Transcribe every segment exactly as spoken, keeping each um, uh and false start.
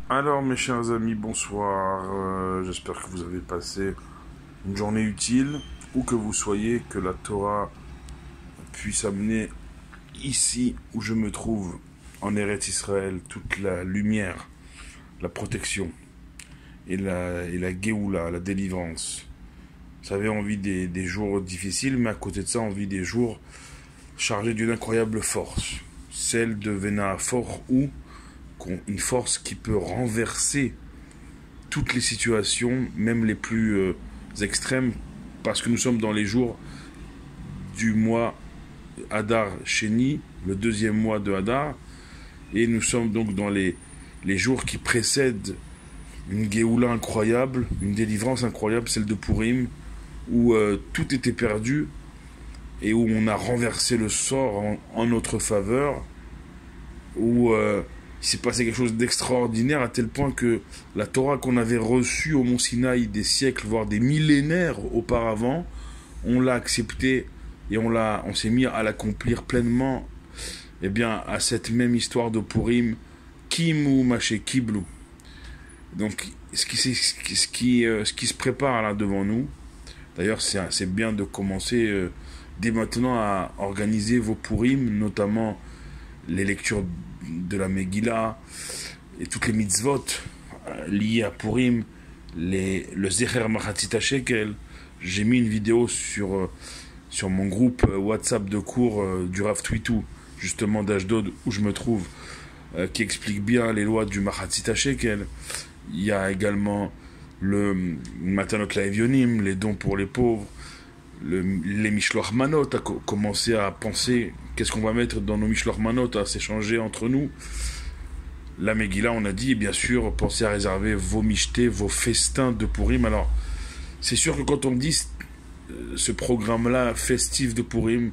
Alors mes chers amis, bonsoir. Euh, J'espère que vous avez passé une journée utile, où que vous soyez, que la Torah puisse amener ici où je me trouve, en Eretz Israël, toute la lumière, la protection et la, et la Géoula, la délivrance. Vous savez, on vit des, des jours difficiles, mais à côté de ça, on vit des jours chargés d'une incroyable force. Celle de Vena Fort, ou une force qui peut renverser toutes les situations, même les plus euh, extrêmes, parce que nous sommes dans les jours du mois Hadar Sheni, le deuxième mois de Hadar, et nous sommes donc dans les, les jours qui précèdent une Géoula incroyable, une délivrance incroyable, celle de Purim, où euh, tout était perdu et où on a renversé le sort en, en notre faveur, où euh, il s'est passé quelque chose d'extraordinaire à tel point que la Torah qu'on avait reçue au Mont Sinaï des siècles, voire des millénaires auparavant, on l'a acceptée et on l'a, on s'est mis à l'accomplir pleinement, eh bien, à cette même histoire de Purim, Kimu Maché Kiblu. Donc, ce qui, ce qui, euh, ce qui se prépare là devant nous, d'ailleurs, c'est, c'est bien de commencer euh, dès maintenant à organiser vos Purim, notamment les lectures de la Megillah et toutes les mitzvot euh, liées à Purim, les, le Zecher Machatzit Shekel. J'ai mis une vidéo sur, euh, sur mon groupe WhatsApp de cours euh, du Rav Twitou, justement d'Ashdod, où je me trouve, euh, qui explique bien les lois du Machatzit Shekel. Il y a également le Matanot Laevionim, les dons pour les pauvres, le, les Mishloach Manot, à co- commencer à penser qu'est-ce qu'on va mettre dans nos Mishloach Manot, à s'échanger entre nous. La Megillah, on a dit, et bien sûr, pensez à réserver vos michtés, vos festins de Purim. Alors, c'est sûr que quand on dit euh, ce programme-là festif de Purim,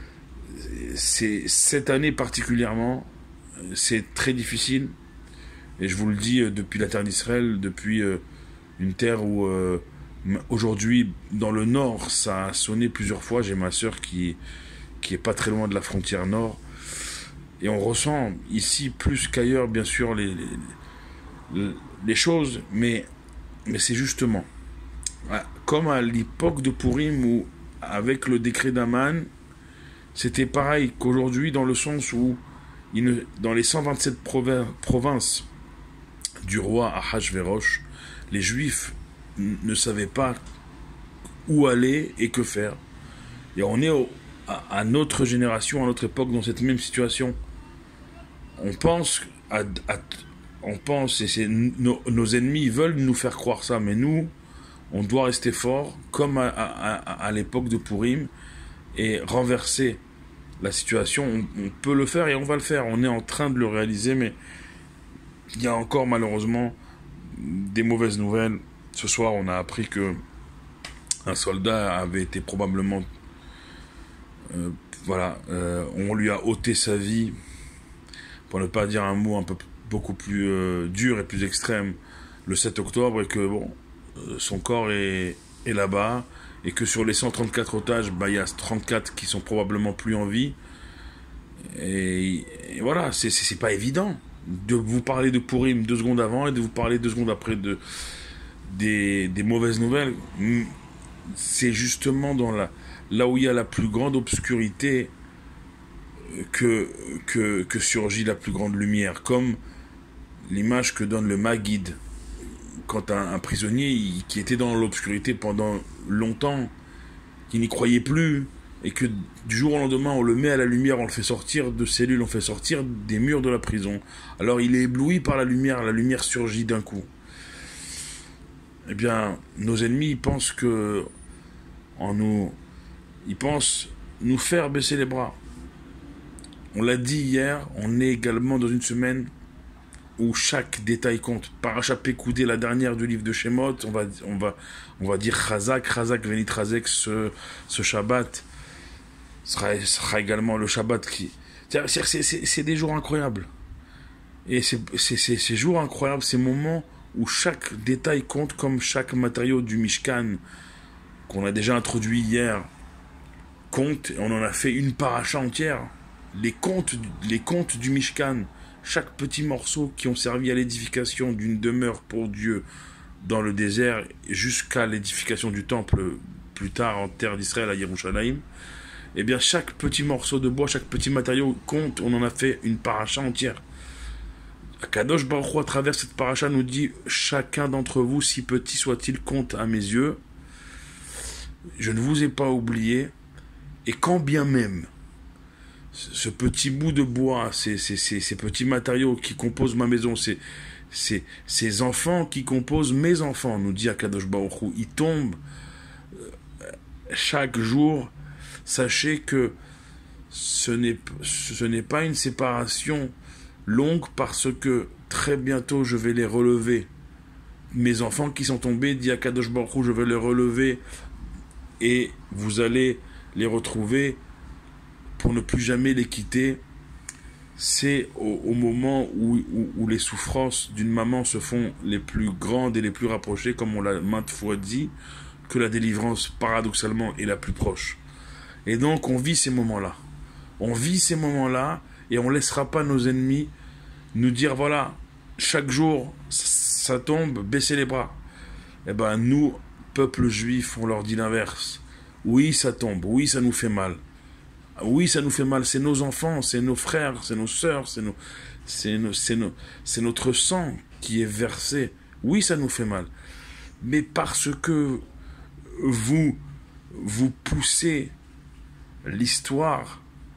c'est cette année particulièrement, c'est très difficile. Et je vous le dis euh, depuis la terre d'Israël, depuis euh, une terre où euh, aujourd'hui, dans le nord, ça a sonné plusieurs fois. J'ai ma sœur qui, qui est pas très loin de la frontière nord. Et on ressent ici, plus qu'ailleurs, bien sûr, les, les, les choses. Mais, mais c'est justement, comme à l'époque de Purim, où, avec le décret d'Aman, c'était pareil qu'aujourd'hui, dans le sens où, il ne, dans les cent vingt-sept provinces du roi Ahashverosh, les Juifs ne savaient pas où aller et que faire. Et on est au, à, à notre génération, à notre époque, dans cette même situation. On pense, à, à, on pense et c'est nos, nos ennemis veulent nous faire croire ça, mais nous, on doit rester fort, comme à, à, à, à l'époque de Purim, et renverser la situation. On, on peut le faire et on va le faire. On est en train de le réaliser, mais il y a encore malheureusement des mauvaises nouvelles. Ce soir, on a appris que un soldat avait été probablement, euh, voilà, euh, on lui a ôté sa vie, pour ne pas dire un mot un peu beaucoup plus euh, dur et plus extrême, le sept octobre, et que bon, euh, son corps est, est là-bas, et que sur les cent trente-quatre otages, bah, il y a trente-quatre qui sont probablement plus en vie. Et, et voilà, c'est, c'est, c'est pas évident de vous parler de Purim deux secondes avant et de vous parler deux secondes après de des, des mauvaises nouvelles. C'est justement dans la, là où il y a la plus grande obscurité que, que, que surgit la plus grande lumière, comme l'image que donne le Maguide quand un, un prisonnier il, qui était dans l'obscurité pendant longtemps, qui n'y croyait plus, et que du jour au lendemain on le met à la lumière, on le fait sortir de cellules, on le fait sortir des murs de la prison. Alors il est ébloui par la lumière, la lumière surgit d'un coup. Eh bien, nos ennemis ils pensent que en nous, ils pensent nous faire baisser les bras. On l'a dit hier, on est également dans une semaine où chaque détail compte. Paracha Pekoudé, la dernière du livre de Shemot, on va, on va, on va dire Chazak, Chazak, Venit Chazek, ce, ce Shabbat sera, sera également le Shabbat qui... C'est, c'est, c'est, c'est des jours incroyables. Et c'est, c'est, c'est ces jours incroyables, ces moments où chaque détail compte, comme chaque matériau du Mishkan qu'on a déjà introduit hier compte, et on en a fait une paracha entière. Les contes, les contes du Mishkan, chaque petit morceau qui ont servi à l'édification d'une demeure pour Dieu dans le désert jusqu'à l'édification du temple plus tard en terre d'Israël à Yerushalayim, eh bien chaque petit morceau de bois, chaque petit matériau compte, on en a fait une paracha entière. Kadosh Baruch Hu, à travers cette paracha, nous dit « Chacun d'entre vous, si petit soit-il, compte à mes yeux. Je ne vous ai pas oublié. Et quand bien même, ce petit bout de bois, ces, ces, ces, ces petits matériaux qui composent ma maison, ces, ces, ces enfants qui composent mes enfants, nous dit Kadosh Baruch Hu, ils tombent chaque jour. Sachez que ce n'est, ce n'est pas une séparation longue parce que très bientôt je vais les relever. Mes enfants qui sont tombés, dit Kadosh Baruch Hu, je vais les relever et vous allez les retrouver pour ne plus jamais les quitter. C'est au, au moment où, où, où les souffrances d'une maman se font les plus grandes et les plus rapprochées, comme on l'a maintes fois dit, que la délivrance paradoxalement est la plus proche. Et donc on vit ces moments-là. On vit ces moments-là et on ne laissera pas nos ennemis nous dire voilà, chaque jour ça tombe, baissez les bras. Eh bien nous, peuple juif, on leur dit l'inverse. Oui, ça tombe, oui, ça nous fait mal. Oui, ça nous fait mal, c'est nos enfants, c'est nos frères, c'est nos sœurs, c'est nos, c'est nos, c'est nos, c'est notre sang qui est versé. Oui, ça nous fait mal. Mais parce que vous, vous poussez l'histoire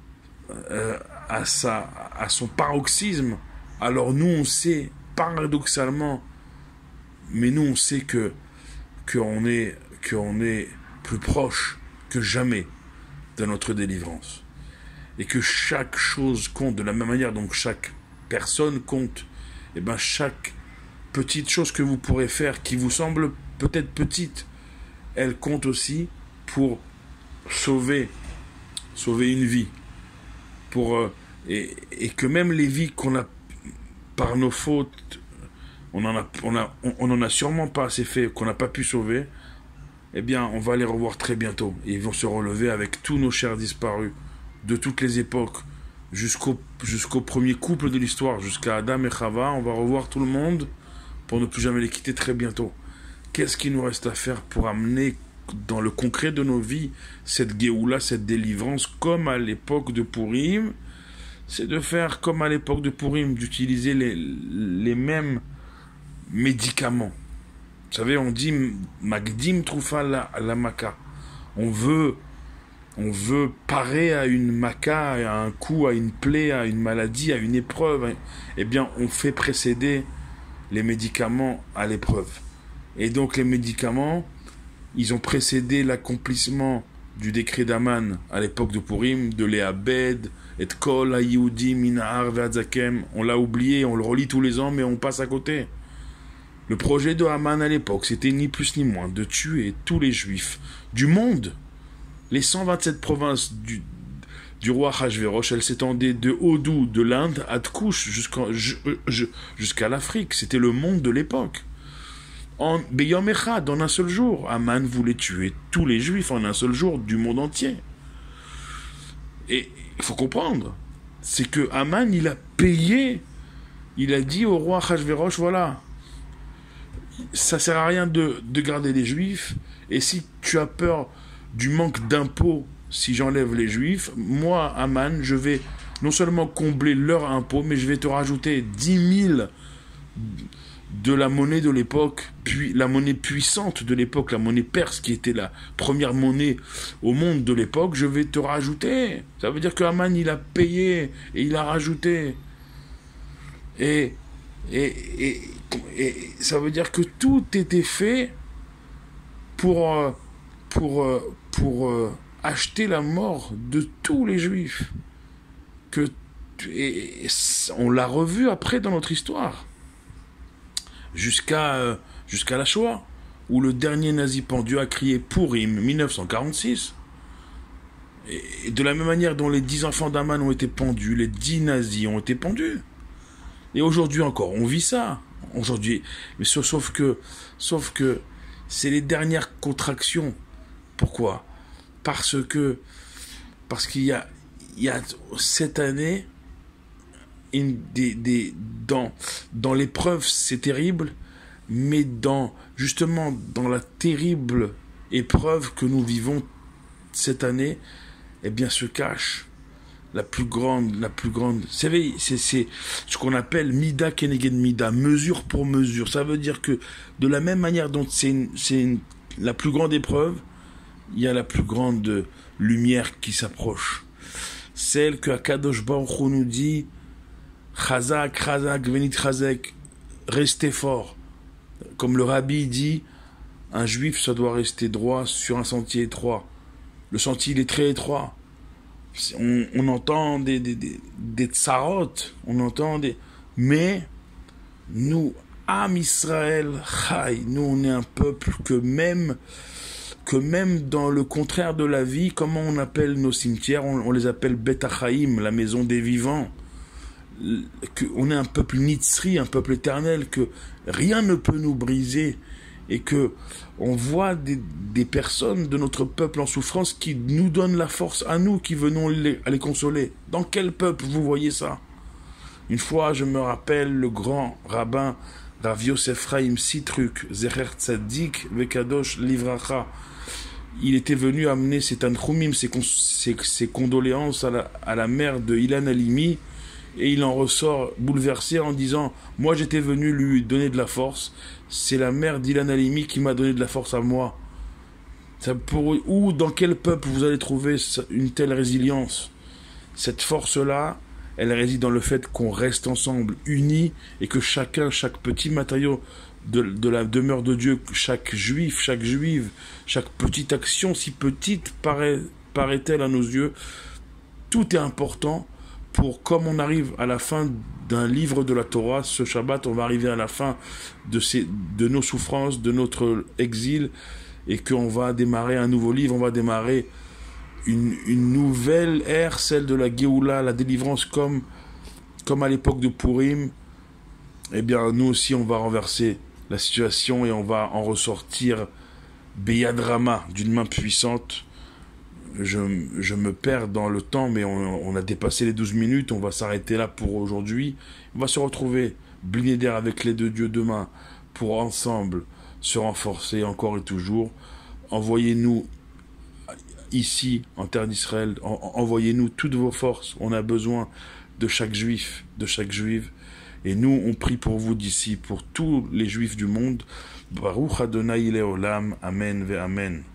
euh, à, sa, à son paroxysme, alors nous on sait paradoxalement, mais nous on sait que qu'on est, qu'on est plus proche que jamais de notre délivrance et que chaque chose compte de la même manière, donc chaque personne compte. Et bien chaque petite chose que vous pourrez faire qui vous semble peut-être petite, elle compte aussi pour sauver sauver une vie, pour euh, et, et que même les vies qu'on a par nos fautes, on en a, on a, on, on en a sûrement pas assez fait, qu'on n'a pas pu sauver, eh bien, on va les revoir très bientôt. Et ils vont se relever avec tous nos chers disparus de toutes les époques, jusqu'au, jusqu'au premier couple de l'histoire, jusqu'à Adam et Chava. On va revoir tout le monde pour ne plus jamais les quitter très bientôt. Qu'est-ce qu'il nous reste à faire pour amener dans le concret de nos vies cette Géoula, cette délivrance, comme à l'époque de Purim? C'est de faire comme à l'époque de Purim, d'utiliser les, les mêmes médicaments. Vous savez, on dit Magdim Troufa la, la Maka. On veut, on veut parer à une Maka, à un coup, à une plaie, à une maladie, à une épreuve. Eh bien, on fait précéder les médicaments à l'épreuve. Et donc, les médicaments, ils ont précédé l'accomplissement du décret d'Aman à l'époque de Purim, de l'Eabed, et Kol Hayehudi Minahar Ve'adzakem. On l'a oublié, on le relit tous les ans, mais on passe à côté. Le projet de Haman à l'époque, c'était ni plus ni moins de tuer tous les juifs du monde. Les cent vingt-sept provinces du, du roi Achashverosh, elles s'étendaient de Hodou, de l'Inde, à Tkouch, jusqu'à, jusqu'à l'Afrique. C'était le monde de l'époque. En Beyom Echad, en un seul jour, Haman voulait tuer tous les juifs en un seul jour du monde entier. Et il faut comprendre, c'est que Haman, il a payé, il a dit au roi Achashverosh, voilà, ça sert à rien de, de garder les juifs, et si tu as peur du manque d'impôts, si j'enlève les juifs, moi, Haman, je vais non seulement combler leur impôt, mais je vais te rajouter dix mille de la monnaie de l'époque, puis la monnaie puissante de l'époque, la monnaie perse, qui était la première monnaie au monde de l'époque, je vais te rajouter. Ça veut dire que Haman, il a payé, et il a rajouté. Et, et, et, et ça veut dire que tout était fait pour, euh, pour, euh, pour euh, acheter la mort de tous les juifs. Que, et, et on l'a revu après dans notre histoire. Jusqu'à euh, jusqu'à la Shoah, où le dernier nazi pendu a crié Purim mille neuf cent quarante-six. Et de la même manière dont les dix enfants d'Aman ont été pendus, les dix nazis ont été pendus. Et aujourd'hui encore, on vit ça. Aujourd'hui, mais sauf que, sauf que c'est les dernières contractions. Pourquoi? Parce que, parce qu'il y a, il y a cette année, une, des, des, dans, dans l'épreuve, c'est terrible, mais dans, justement, dans la terrible épreuve que nous vivons cette année, eh bien, se cache la plus grande, la plus grande, vous savez, c'est, c'est ce qu'on appelle Mida Keneged Mida, mesure pour mesure. Ça veut dire que, de la même manière dont c'est, une, c'est une, la plus grande épreuve, il y a la plus grande lumière qui s'approche. Celle que Akadosh Baruch Hu nous dit, Chazak, Chazak, Venit Chazek, restez fort. Comme le Rabbi dit, un juif, ça doit rester droit sur un sentier étroit. Le sentier, il est très étroit. On, on entend des, des, des, des tsarot, on entend des... Mais, nous, Am Israël, Chai, nous, on est un peuple que même, que même dans le contraire de la vie, comment on appelle nos cimetières, on, on les appelle Bet Achaim, la maison des vivants. Que, on est un peuple nitzri, un peuple éternel, que rien ne peut nous briser. Et que on voit des, des personnes de notre peuple en souffrance qui nous donnent la force à nous, qui venons les, à les consoler. Dans quel peuple vous voyez ça? Une fois, je me rappelle le grand rabbin Rav Yosef Chaim Sitruk, Zecher Tzadik Vekadosh Livracha. Il était venu amener ses tanchumim, ses, ses, ses condoléances à la, à la mère de Ilan Halimi, et il en ressort bouleversé en disant « Moi, j'étais venu lui donner de la force. C'est la mère d'Ilan Halimi qui m'a donné de la force à moi. » Ça pour, Où, dans quel peuple vous allez trouver une telle résilience? Cette force-là, elle réside dans le fait qu'on reste ensemble, unis, et que chacun, chaque petit matériau de, de la demeure de Dieu, chaque juif, chaque juive, chaque petite action, si petite paraît, paraît-elle à nos yeux, tout est important. Pour, comme on arrive à la fin d'un livre de la Torah, ce Shabbat, on va arriver à la fin de, ces, de nos souffrances, de notre exil, et qu'on va démarrer un nouveau livre, on va démarrer une, une nouvelle ère, celle de la Géoula, la délivrance, comme, comme à l'époque de Purim. Eh bien, nous aussi, on va renverser la situation et on va en ressortir Beyadrama, d'une main puissante. Je, je me perds dans le temps, mais on, on a dépassé les douze minutes, on va s'arrêter là pour aujourd'hui. On va se retrouver, Blinéder avec les deux dieux demain, pour ensemble se renforcer encore et toujours. Envoyez-nous ici, en terre d'Israël, en, envoyez-nous toutes vos forces. On a besoin de chaque juif, de chaque juive. Et nous, on prie pour vous d'ici, pour tous les juifs du monde. Baruch Adonai Leolam, Amen ve Amen.